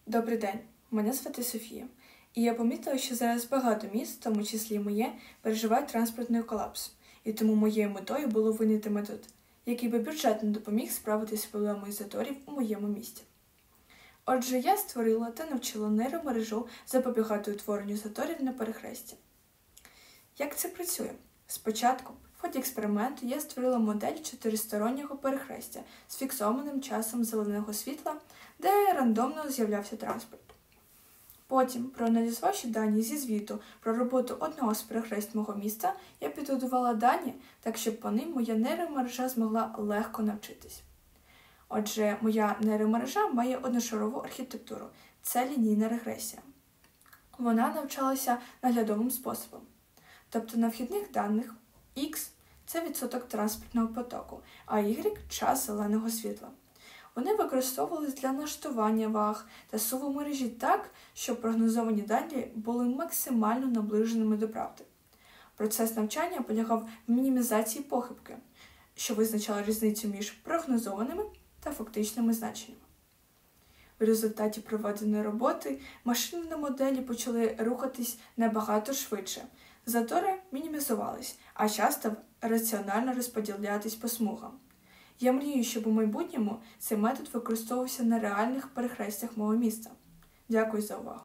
Добрий день, мене звати Софія, і я помітила, що зараз багато міст, в тому числі і моє, переживають транспортний колапс, і тому моєю метою було винайти метод, який би бюджетно допоміг справитися з проблемою заторів у моєму місті. Отже, я створила та навчила нейромережу запобігати утворенню заторів на перехресті. Як це працює? Спочатку, в ході експерименту, я створила модель чотиристороннього перехрестя з фіксованим часом зеленого світла, де рандомно з'являвся транспорт. Потім, проаналізувавши дані зі звіту про роботу одного з перехресть мого міста, я підготувала дані так, щоб по ним моя нейромережа змогла легко навчитись. Отже, моя нейромережа має одношарову архітектуру – це лінійна регресія. Вона навчалася наглядовим способом. Тобто на вхідних даних X – це відсоток транспортного потоку, а Y – час зеленого світла. Вони використовувалися для налаштування ваг та суву мережі так, щоб прогнозовані дані були максимально наближеними до правди. Процес навчання полягав в мінімізації похибки, що визначала різницю між прогнозованими та фактичними значеннями. В результаті проведеної роботи машини на моделі почали рухатись набагато швидше, затори мінімізувались, а час став раціонально розподілятись по смугам. Я мрію, щоб у майбутньому цей метод використовувався на реальних перехрестях мого міста. Дякую за увагу.